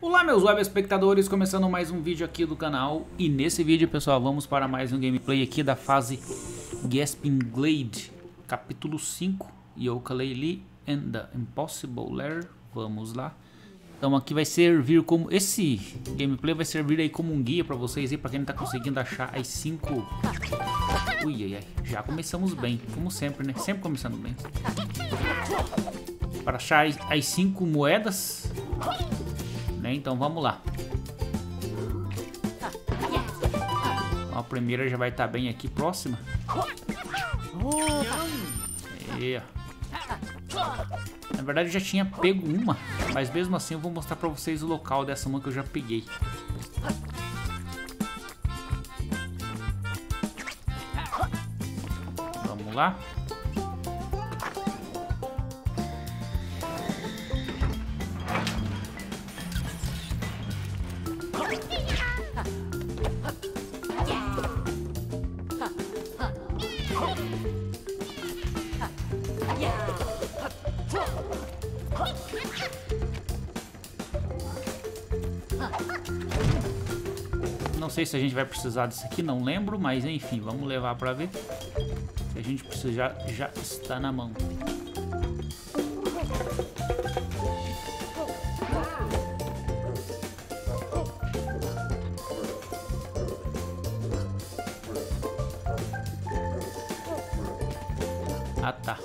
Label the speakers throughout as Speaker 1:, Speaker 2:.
Speaker 1: Olá meus web espectadores, começando mais um vídeo aqui do canal. E nesse vídeo, pessoal, vamos para mais um gameplay aqui da fase Gasping Glade, capítulo 5, Yooka-Laylee and the Impossible Lair. Vamos lá. Então aqui vai servir como... Esse gameplay vai servir aí como um guia para vocês aí, para quem não tá conseguindo achar as 5... Ui, ai, ai, já começamos bem, como sempre, né? Sempre começando bem. Para achar as 5 moedas, né? Então vamos lá. A primeira já vai estar bem aqui próxima. Aí, ó. Na verdade eu já tinha pego uma, mas mesmo assim eu vou mostrar pra vocês o local dessa uma que eu já peguei. Vamos lá. Não sei se a gente vai precisar disso aqui, não lembro, mas enfim, vamos levar pra ver. Se a gente precisar, já está na mão. Ah, tá.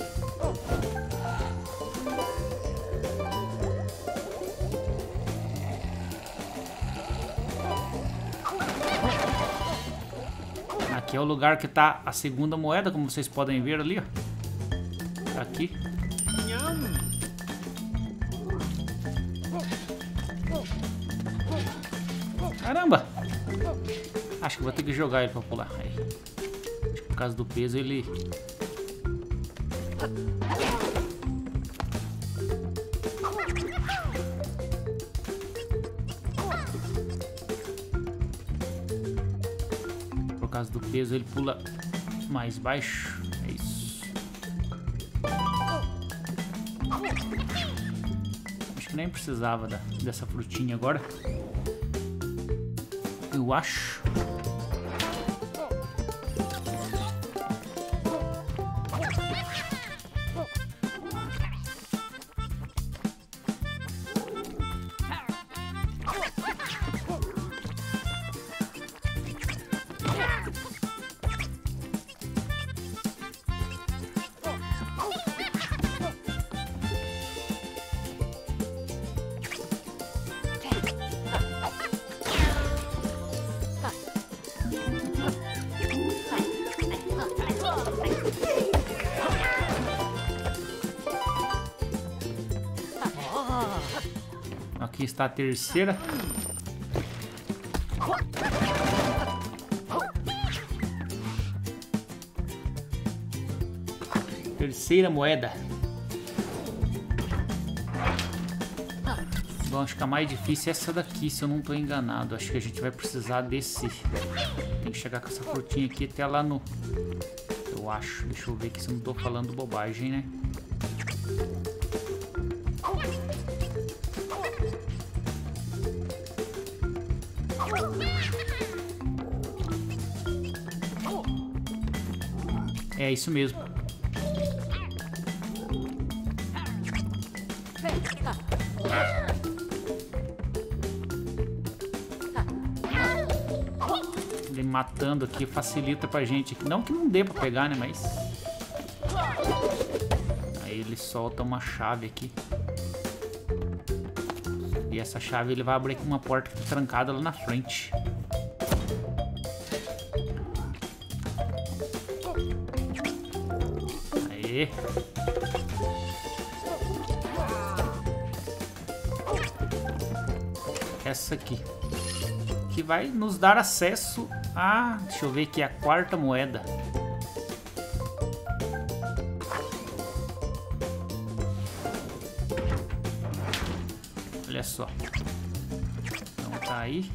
Speaker 1: Aqui é o lugar que tá a segunda moeda, como vocês podem ver ali, ó. Tá aqui. Caramba! Acho que vou ter que jogar ele pra pular. Aí. Acho que por causa do peso ele... Por causa do peso ele pula mais baixo. É isso. Acho que nem precisava dessa frutinha agora. Eu acho. Aqui está a terceira. Terceira moeda. Bom, acho que a mais difícil é essa daqui, se eu não estou enganado. Acho que a gente vai precisar desse. Tem que chegar com essa frutinha aqui até lá no... Eu acho. Deixa eu ver aqui se eu não estou falando bobagem, né? É isso mesmo. Ele matando aqui facilita pra gente aqui. Não que não dê pra pegar, né? Mas... Aí ele solta uma chave aqui. E essa chave ele vai abrir aqui uma porta que tá trancada lá na frente. Aê. Essa aqui. Que vai nos dar acesso a... Deixa eu ver aqui, a quarta moeda. Olha só. Então tá aí.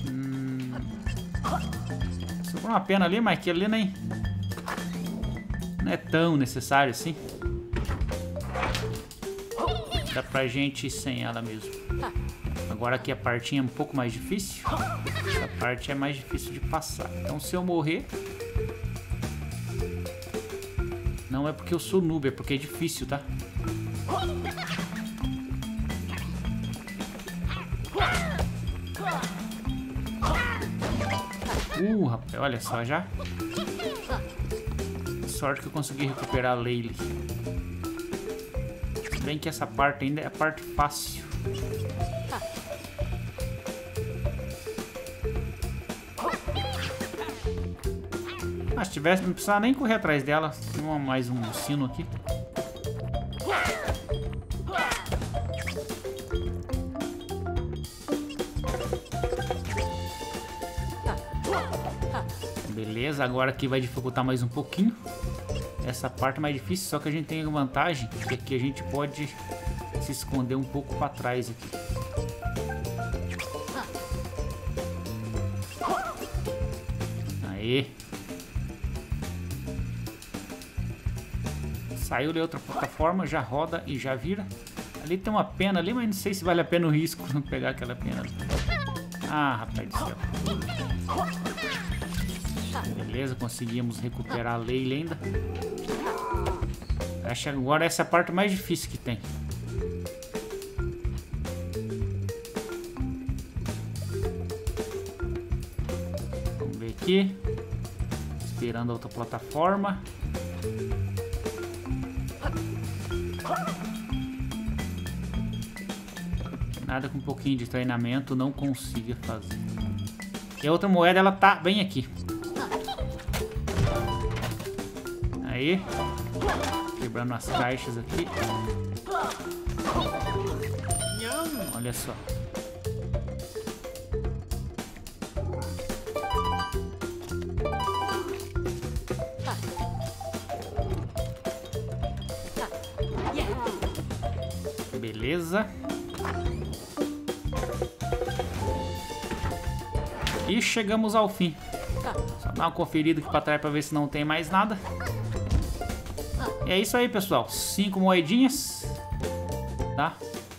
Speaker 1: Sobrou uma pena ali, mas aqui ali nem... não é tão necessário assim. Dá pra gente ir sem ela mesmo. Agora aqui a partinha é um pouco mais difícil. Essa parte é mais difícil de passar. Então se eu morrer... Não é porque eu sou noob, é porque é difícil, tá? Rapaz, olha só já. Sorte que eu consegui recuperar a Laylee. Bem que essa parte ainda é a parte fácil. Se tivesse, não precisava nem correr atrás dela. Tem mais um sino aqui. Beleza, agora aqui vai dificultar mais um pouquinho. Essa parte é mais difícil, só que a gente tem a vantagem que aqui a gente pode se esconder um pouco para trás aqui. Aê! Saiu de outra plataforma, já roda e já vira. Ali tem uma pena ali, mas não sei se vale a pena o risco pegar aquela pena ali. Ah, rapaz do céu. Beleza, conseguimos recuperar a Laylee ainda. Acho que agora essa é a parte mais difícil que tem. Vamos ver aqui. Esperando a outra plataforma. Nada com um pouquinho de treinamento não consiga fazer. E a outra moeda, ela tá bem aqui. Aí. Quebrando as caixas aqui. Olha só. Beleza. E chegamos ao fim. Só dar uma conferida aqui pra trás pra ver se não tem mais nada. E é isso aí, pessoal. 5 moedinhas. Tá?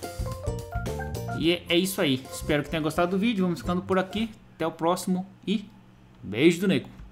Speaker 1: E é isso aí. Espero que tenha gostado do vídeo. Vamos ficando por aqui. Até o próximo. E beijo do nego.